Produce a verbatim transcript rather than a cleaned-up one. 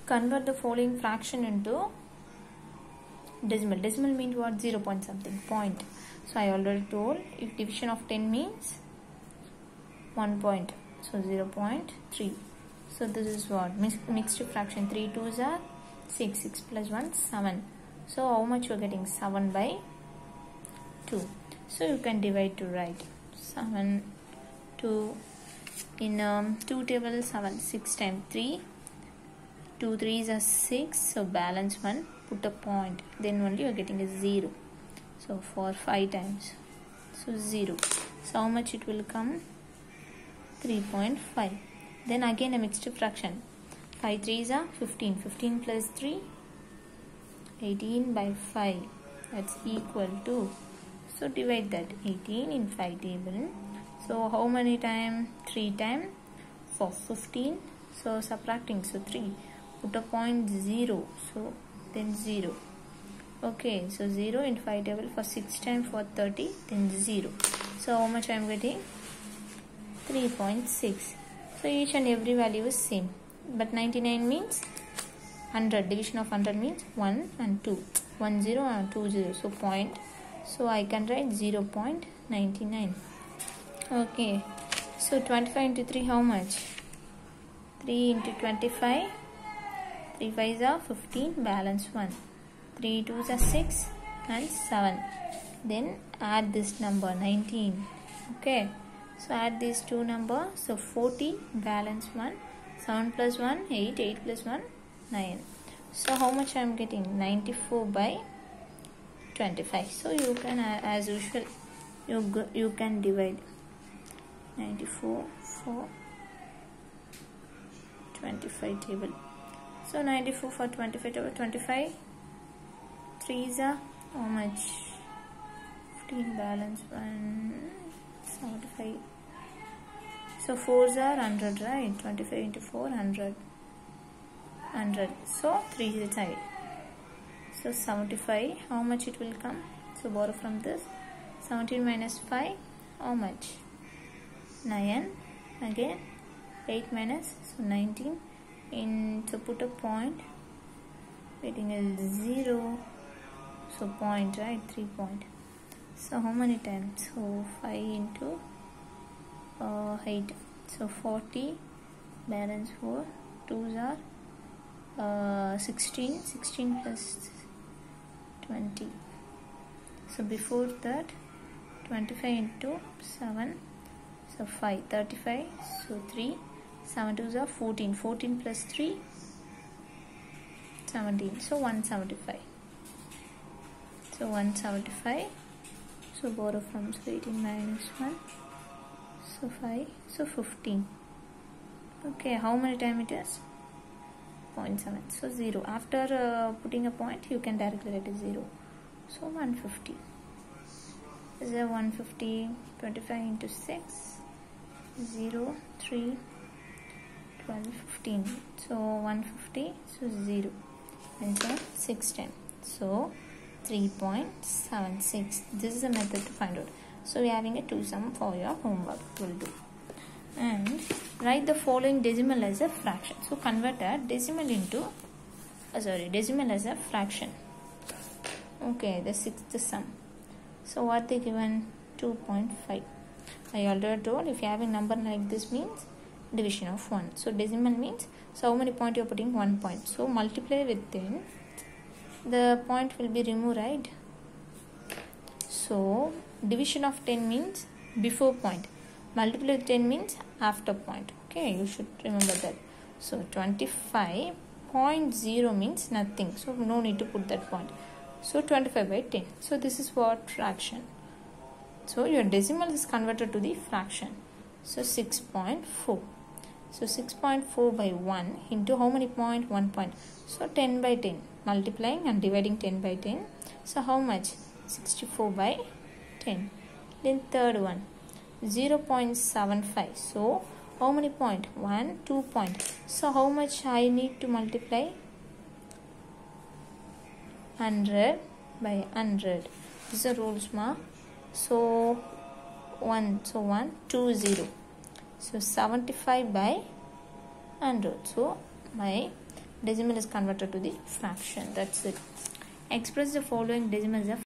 convert the following fraction into decimal. Decimal means what? Zero point something point. So I already told, if division of ten means one point, so zero point three. So this is what? Mix, mixed fraction. three twos are six, six plus one, seven. So how much you are getting? seven by two. So you can divide to write seven, two, in um, two table seven, six times three, two threes are six, so balance one, put a point, then only you are getting a zero. So for five times, so zero. So how much it will come? three point five. Then again a mixed fraction. five threes are fifteen. fifteen plus three, eighteen by five. That's equal to, so divide that, eighteen in five table. So how many times? three times for fifteen. So subtracting, so three. Put a point, zero. So then zero. Okay, so zero in five table for six times for thirty, then zero. So how much I am getting? three point six. So each and every value is same. But ninety-nine means one hundred. Division of one hundred means one and two. one zero and two zero. So point. So I can write zero point nine nine. Okay. So twenty-five into three, how much? three into twenty-five. three fives are fifteen, balance one. three twos are six and seven. Then add this number, nineteen. Okay. So add these two numbers. So forty, balance one. seven plus one, eight. eight plus one, nine. So how much I am getting? ninety-four by twenty-five. So you can, as usual, you, you can divide ninety-four for twenty-five table. So ninety-four for twenty-five table, twenty-five. threes are how much? fifteen, balance one, seventy-five. So fours are one hundred, right? twenty-five into four, one hundred. one hundred. So three is side. So seventy-five. How much it will come? So borrow from this. seventeen minus five. How much? nine. Again. eight minus. So nineteen. In, so put a point. Getting a zero. So point, right? three point. So how many times? So five into uh, eight. So forty. Balance four. twos are uh, sixteen. sixteen plus twenty. So before that, twenty-five into seven. So five. thirty-five. So three. seven twos are fourteen. fourteen plus three. seventeen. So one hundred seventy-five. So one hundred seventy-five. So borrow from, so eighteen minus one. So five. So fifteen. Okay, how many times it is? zero point seven. So zero. After uh, putting a point, you can directly write a zero. So one hundred fifty. Is there one hundred fifty? twenty-five into six. zero, three, twelve, fifteen. So one hundred fifty. So zero. And so six times. So three point seven six. This is a method to find out. So we are having a two sum for your homework. Will do. And write the following decimal as a fraction. So convert a decimal into uh, sorry decimal as a fraction. Okay, the sixth sum. So what they given? two point five. I already told, if you have a number like this means division of one. So decimal means, so how many point you are putting? one point. So multiply with ten. The point will be removed, right? So division of ten means before point. Multiply with ten means after point. Okay, you should remember that. So twenty-five point zero means nothing. So no need to put that point. So twenty-five by ten. So this is what? Fraction. So your decimal is converted to the fraction. So six point four. So six point four by one into how many point? one point. So ten by ten. Multiplying and dividing ten by ten. So how much? sixty-four by ten. Then third one. zero point seven five. So how many point? one, two point. So how much I need to multiply? one hundred by one hundred. This is the rules, ma. So one. So one, two, zero. So seventy-five by one hundred. So my decimal is converted to the fraction. That's it. Express the following decimal as a